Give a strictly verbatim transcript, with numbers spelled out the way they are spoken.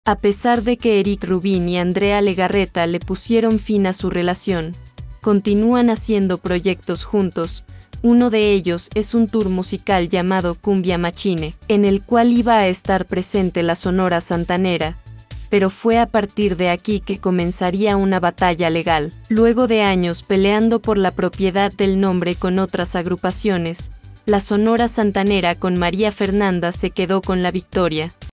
A pesar de que Eric Rubin y Andrea Legarreta le pusieron fin a su relación, continúan haciendo proyectos juntos. Uno de ellos es un tour musical llamado Cumbia Machine, en el cual iba a estar presente la Sonora Santanera, pero fue a partir de aquí que comenzaría una batalla legal. Luego de años peleando por la propiedad del nombre con otras agrupaciones, la Sonora Santanera con María Fernanda se quedó con la victoria.